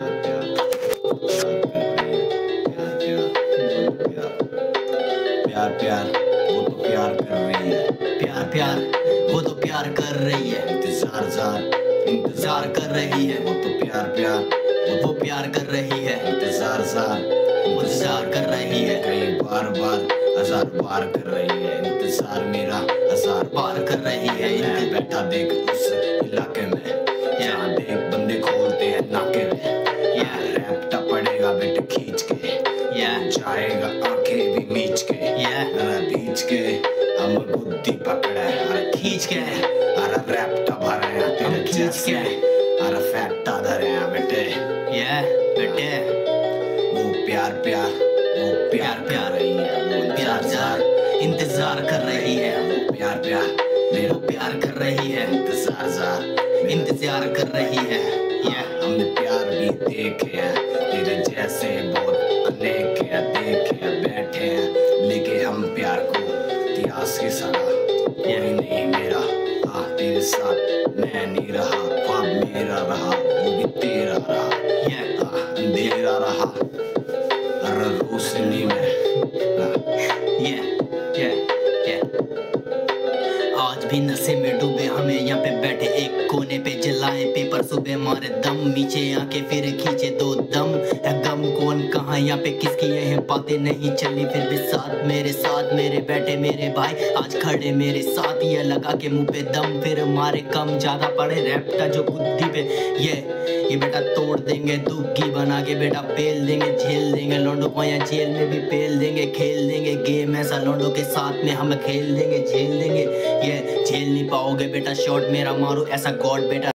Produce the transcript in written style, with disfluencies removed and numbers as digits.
प्यार प्यार वो तो प्यार कर रही है, प्यार प्यार वो तो प्यार कर रही है, इंतजार जार इंतजार कर रही है, वो तो प्यार प्यार वो प्यार कर रही है, इंतजार जार इंतजार कर रही है, कई बार बार हजार बार कर रही है, इंतजार मेरा हजार बार कर रही है। मैं बैठा देख उस इलाके में, यहाँ देख बंदे खोलते हैं नाके में, यहाँ रैप्टा पड़ेगा बेटे खींच के, जाएगा आंखें भी मीच के, अरे बीच के हम बुद्धि पकड़े, अरे खींच के, अरे रैप्टा भरे हैं तेरे जैसे, अरे फैक्टा धरे हैं बेटे, बेटे वो प्यार प्यार वो प्यार प्यार रही है, वो प्यार जार इंतजार कर रही है, वो प्यार प्यार मेरा प्यार कर रही है, इंतजार जार इंतजार कर रही है। हमने प्यार भी देखे हैं तेरे जैसे बहुत अनेक हैं, देखे हैं बैठे हैं, लेके हम प्यार को इतिहास की सलाह कोई नहीं मेरा, हाँ तेरे साथ मैं नहीं रहा, ख्वाब मेरा रहा वो भी तेरा रहा, अंधेरा रहा हर रोशनी में, आज भी नशे में डूबे हमें यहाँ पे बैठे एक कोने पे, जलाए पेपर सुबह मारे दम, नीचे आके फिर खींचे दो दम, है गम कौन कहाँ यहाँ पे किसकी ये बातें नहीं चली, फिर भी साथ मेरे बैठे मेरे भाई आज खड़े मेरे साथ, ये लगा के मुंह पे दम फिर मारे कम ज्यादा पड़े रैप्टा जो बुद्धि पे, ये बेटा तोड़ देंगे दुग्गी बना के, बेटा पेल देंगे झेल देंगे लौंडो को, या जेल में भी पेल देंगे, खेल देंगे गेम ऐसा लौंडो के साथ में हम खेल देंगे, झेल देंगे, ये झेल नहीं पाओगे बेटा शॉट मेरा मारो ऐसा गॉड बेटा।